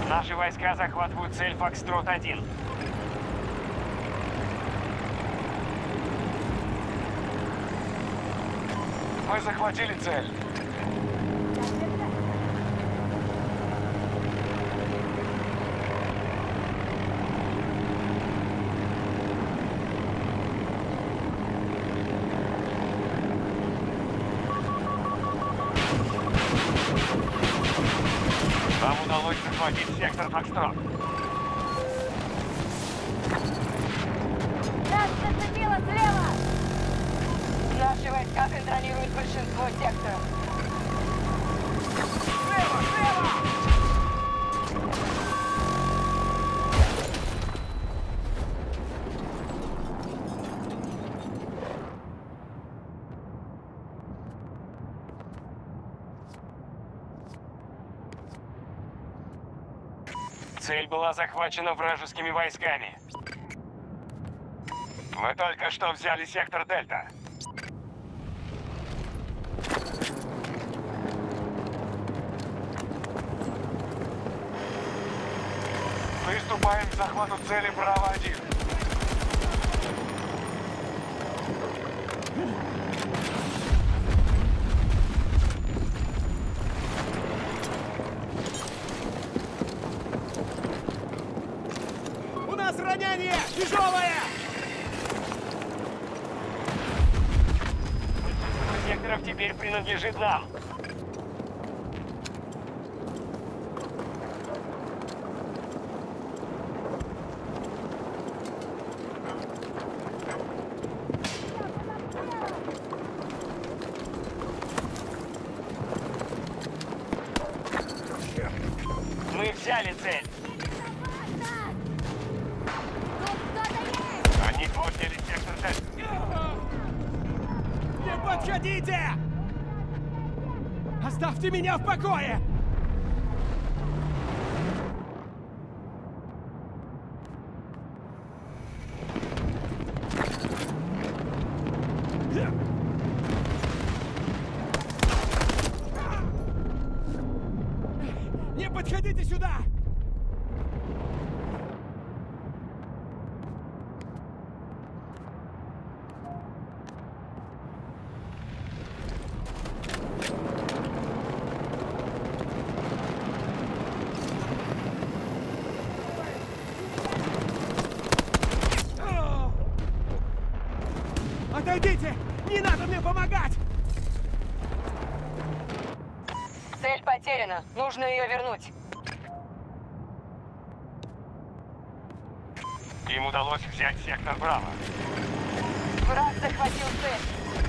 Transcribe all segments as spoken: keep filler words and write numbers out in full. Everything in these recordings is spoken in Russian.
Наши войска захватывают цель Фокстрот один. Мы захватили цель. Вам удалось захватить сектор Фокстрот. Нас зацепило слева! Наши войска контролируют большинство секторов. Слева, слева! Цель была захвачена вражескими войсками. Мы только что взяли сектор Дельта. Приступаем к захвату цели Браво один. У нас ранение! Тяжелое! Секторов теперь принадлежит нам. Мы взяли цель. Тут кто-то есть! Они отняли сектор Дельта. Не подходите! Оставьте меня в покое! Не подходите сюда! Отойдите! Не надо мне помогать! Цель потеряна. Нужно ее вернуть. Им удалось взять сектор Браво. Враг захватил цель.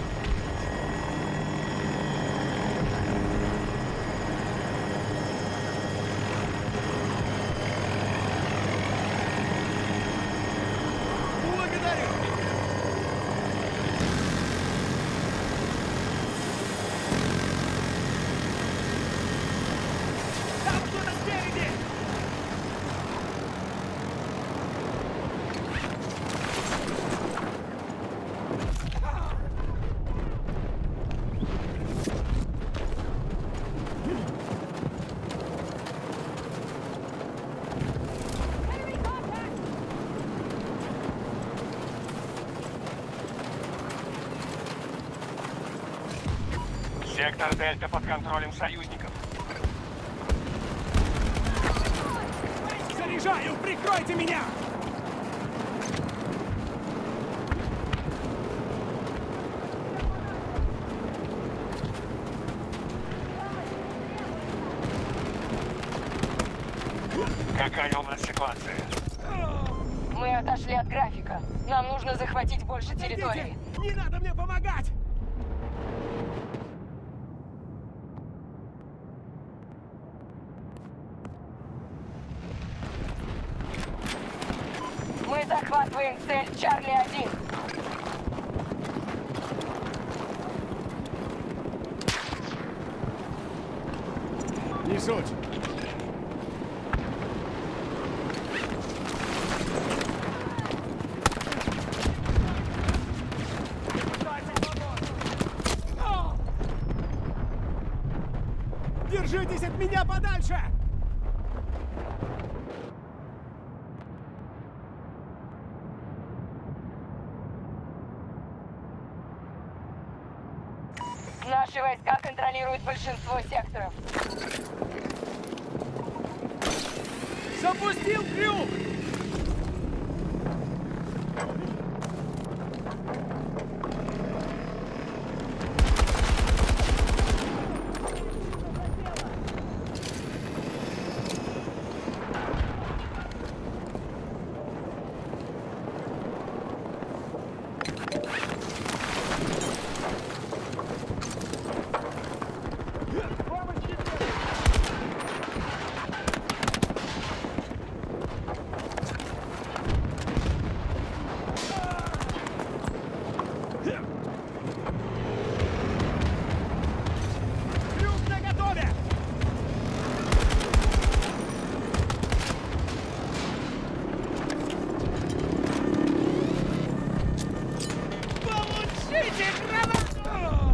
Благодарю! Там кто-то спереди! Сектор Дельта под контролем союзников. Заряжаю! Прикройте меня! Какая у нас ситуация? Мы отошли от графика. Нам нужно захватить больше территории. Отойдите! Не надо мне помогать! Мы захватываем цель Чарли один. Не суть. Держитесь от меня подальше! Наши войска контролируют большинство секторов. Запустил крюк! Крюк наготове! Получите гранату!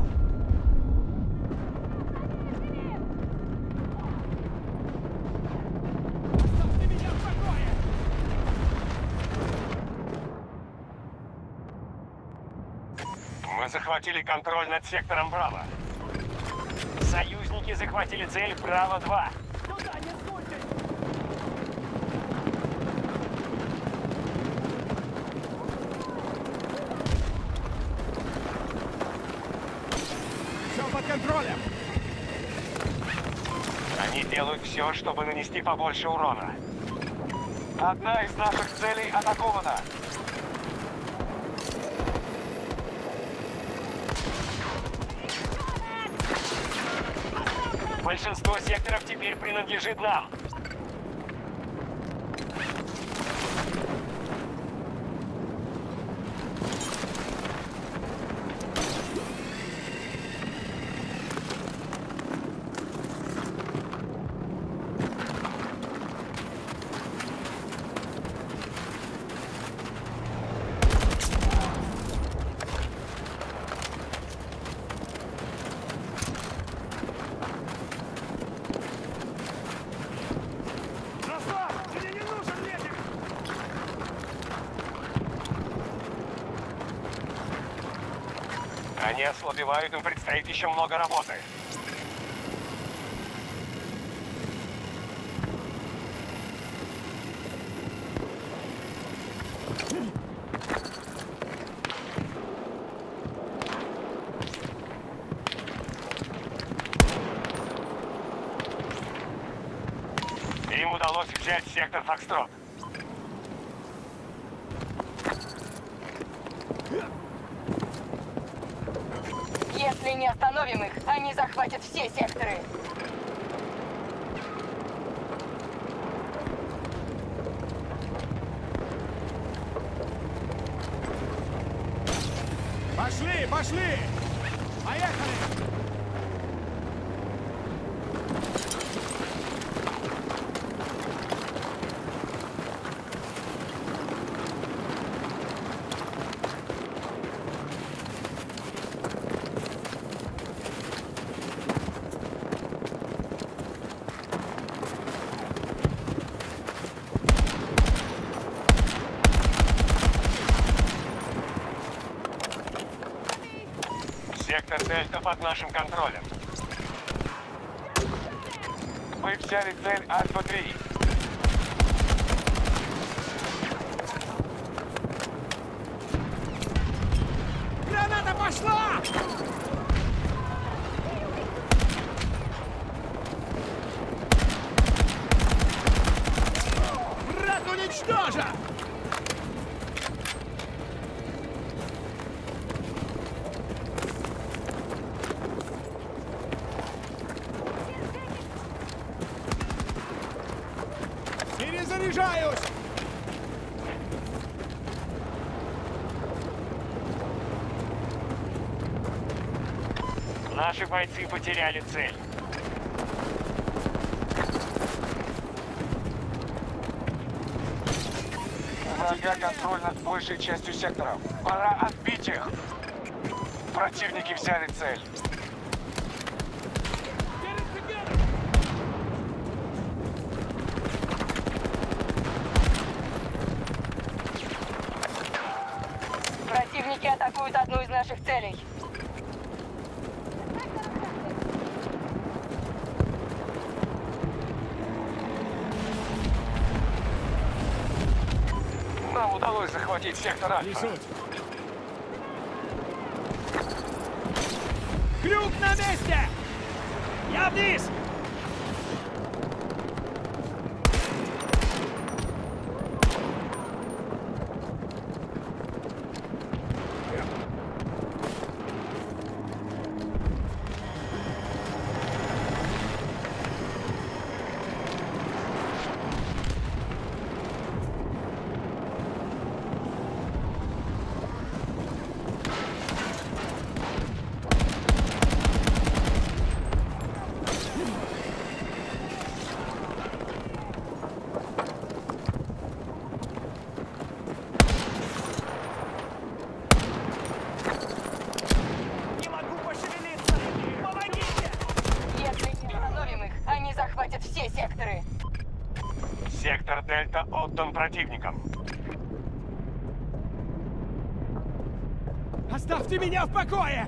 Оставьте меня в покое! Мы захватили контроль над сектором Браво. Союзники захватили цель Браво-два. Туда, не суйтесь! Все под контролем! Они делают все, чтобы нанести побольше урона. Одна из наших целей атакована. Большинство секторов теперь принадлежит нам. Руслан, тебе не нужен медик! Они ослабевают, им предстоит еще много работы. Им удалось взять сектор Фокстрот. Если не остановим их, они захватят все секторы. Пошли, пошли! Поехали! Сектор Дельта под нашим контролем. Мы взяли цель Альфа-три. Граната пошла! Враг уничтожен! Перезаряжаюсь! Наши бойцы потеряли цель. У врага контроль над большей частью сектора. Пора отбить их. Противники взяли цель. Противники атакуют одну из наших целей. удалось захватить сектор Не Альфа. суть. Крюк на месте! Я вниз! Не могу пошевелиться! Помогите! Если не остановим их, они захватят все секторы. Сектор Дельта отдан противникам. Оставьте меня в покое!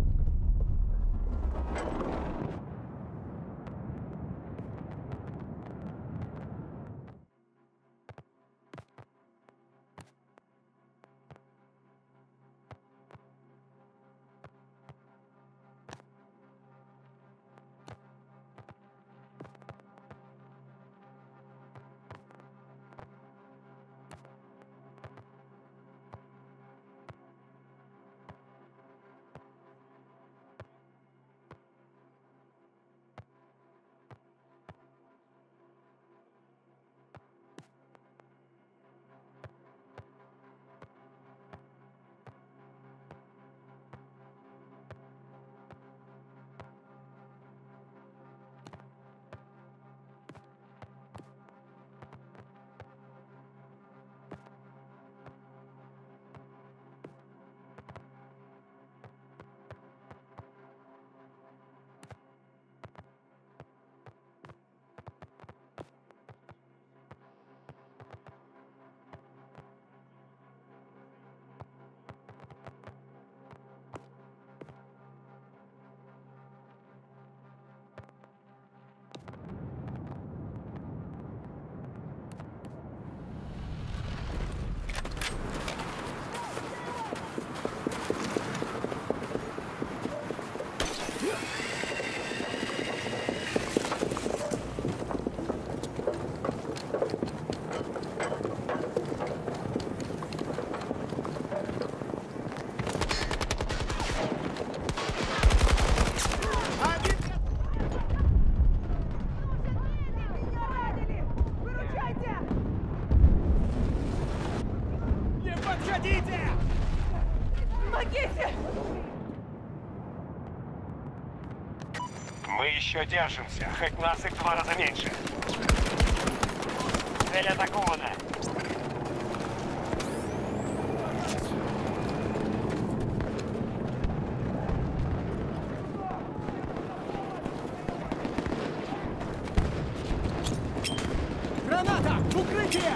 Не подходите! Помогите! Мы еще держимся, хоть нас и в два раза меньше. Цель атакована. Граната! Укрытие!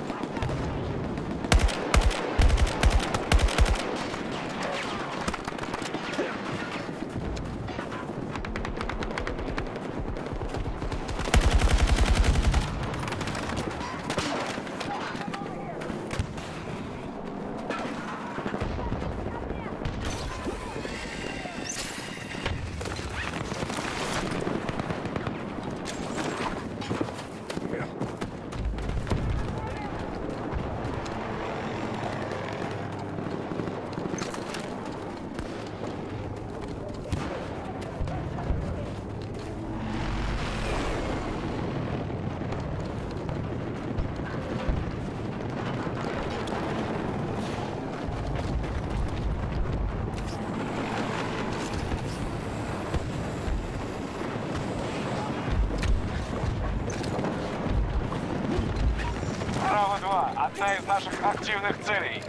Браво-два, одна из наших активных целей.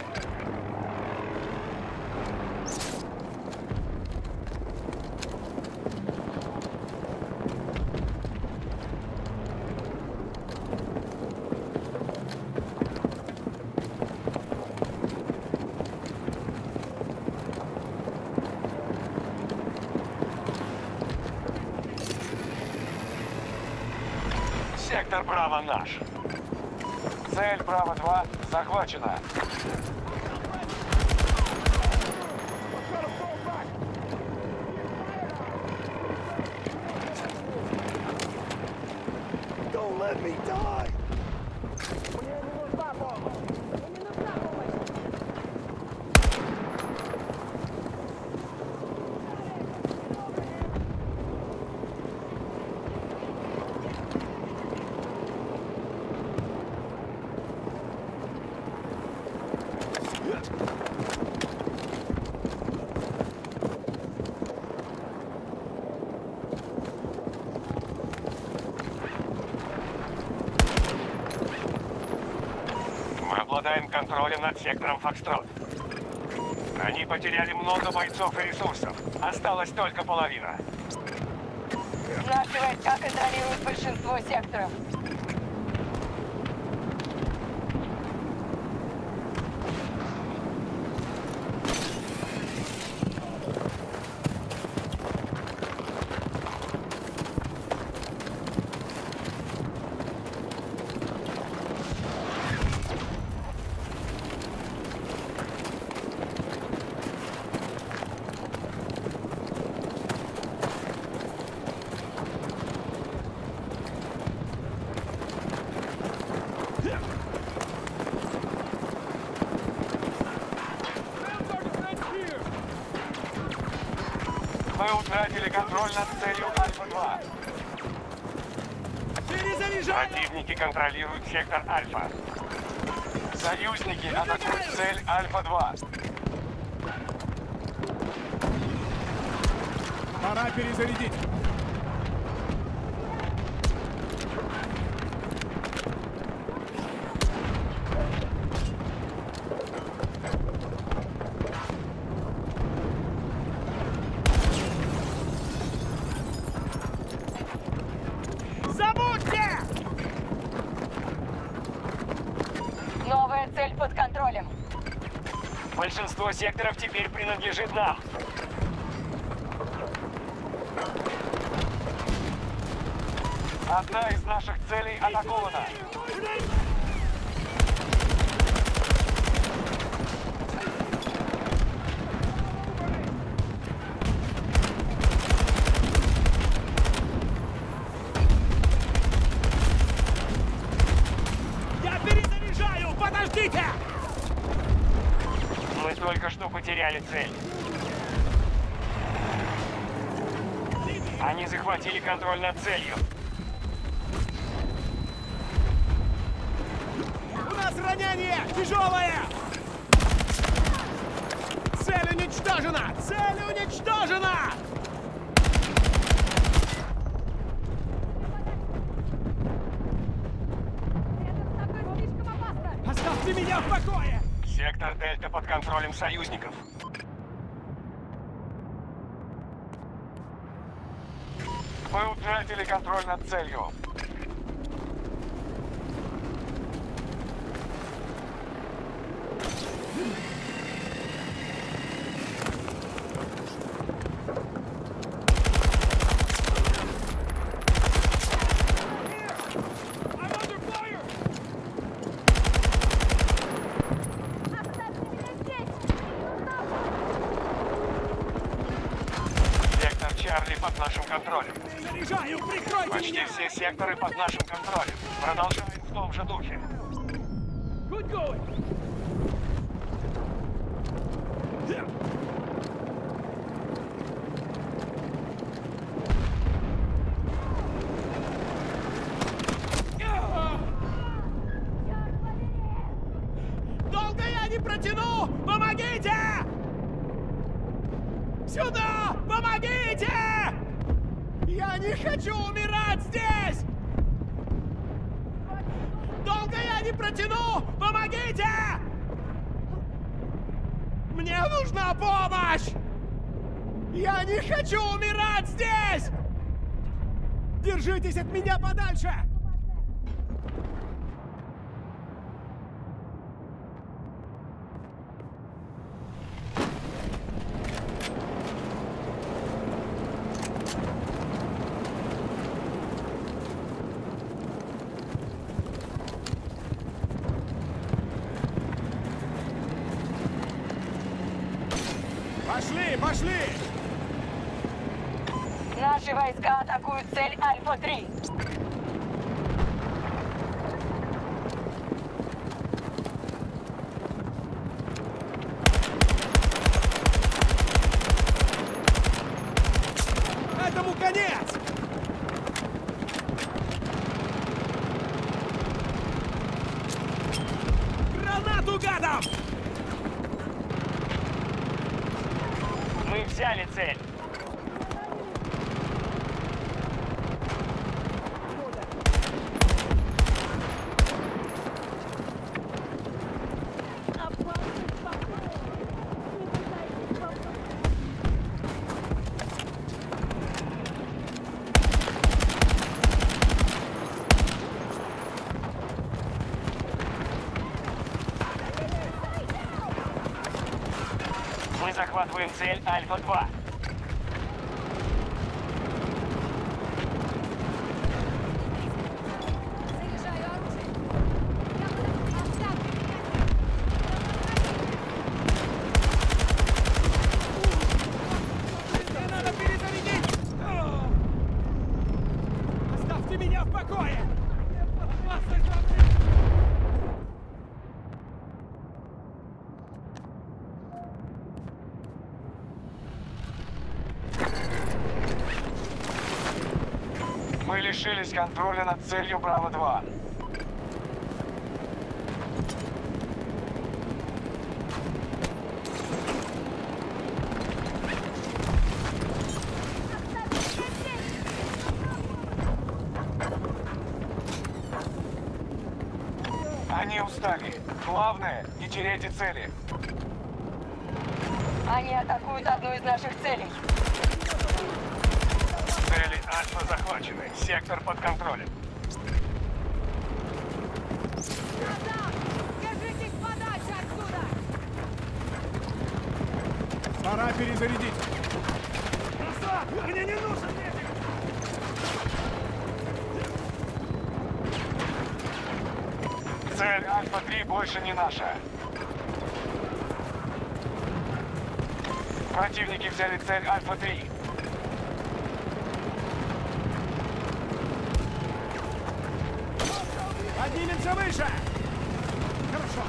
Сектор Браво наш. Цель Браво-два захвачена. Don't let me die! Мы обладаем контролем над сектором Фокстрот. Они потеряли много бойцов и ресурсов. Осталась только половина. Наши войска контролируют большинство секторов. Мы утратили контроль над целью Альфа-два. Перезаряжаю! Противники контролируют сектор Альфа. Союзники атакуют цель Альфа-два. Пора перезарядить. Забудьте! Новая цель под контролем. Большинство секторов теперь принадлежит нам. Одна из наших целей атакована. Я перезаряжаю! Подождите! Мы только что потеряли цель. Они захватили контроль над целью. У нас ранение! Тяжелое! Цель уничтожена! Цель уничтожена! Оставьте меня в покое! Сектор Дельта под контролем союзников. Мы утратили контроль над целью. Сектор Чарли под нашим контролем. Заряжаю! Прикройте Почти меня! все секторы под нашим контролем. Продолжаем в том же духе. Good going! Долго я не протяну! Помогите! Сюда! Помогите! Я не хочу умирать здесь! Долго я не протяну! Помогите! Мне нужна помощь! Я не хочу умирать здесь! Держитесь от меня подальше! Пошли! Наши войска атакуют цель Альфа три. Этому конец! Гранату гадом! Мы взяли цель. Мы захватываем цель Альфа два. Заряжаю оружие. Мне надо перезарядить! О! Оставьте меня в покое! Мы лишились контроля над целью Браво два. Они устали. Главное, не теряйте цели. Они атакуют одну из наших целей. Цели Альфа захвачены. Сектор под контролем. Держитесь подальше отсюда! Пора перезарядить! Назад! Мне не нужен медик! Цель Альфа три больше не наша. Противники взяли цель Альфа три. Поднимемся выше! Хорошо!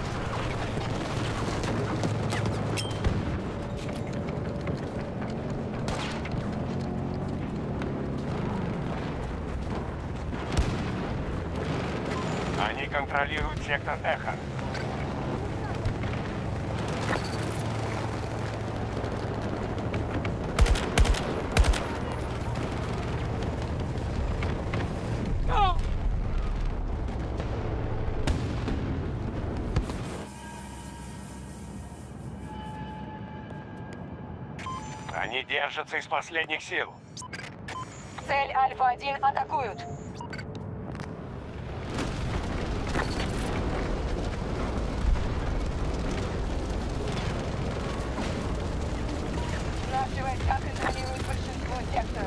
Они контролируют сектор Эхо. Они держатся из последних сил. Цель Альфа один атакуют. Наши войска контролируют большинство секторов.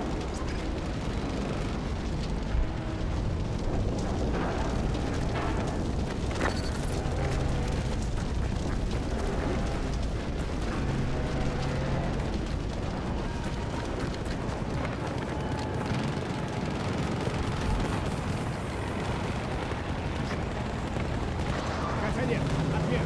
Нет, ответ!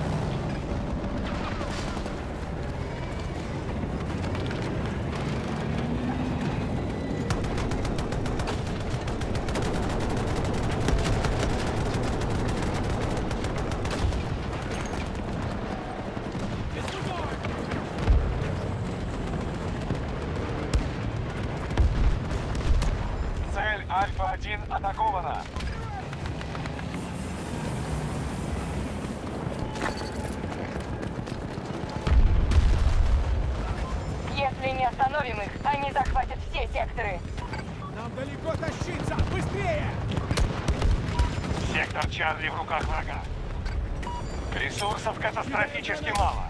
Цель Альфа один атакована. Если не остановим их, они захватят все секторы. Нам далеко тащиться! Быстрее! Сектор Чарли в руках врага. Ресурсов катастрофически мало.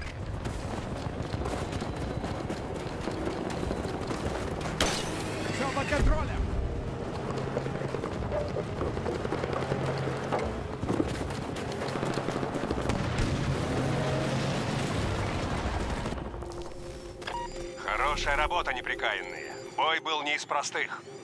Все под контролем! Хорошая работа, неприкаянные. Бой был не из простых.